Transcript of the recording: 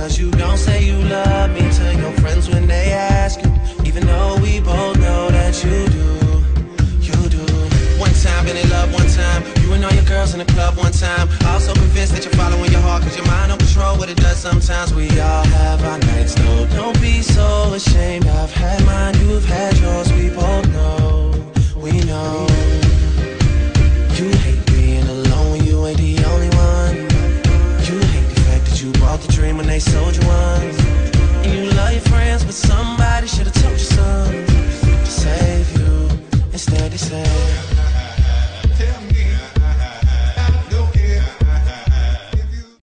Cause you don't say you love me to your friends when they ask you, even though we both know that you do. One time, been in love one time. You and all your girls in the club one time. Also convinced that you're following your heart, cause your mind don't control what it does sometimes. We all have our nights, no, don't be so ashamed. I've had mine, you've had yours, we both know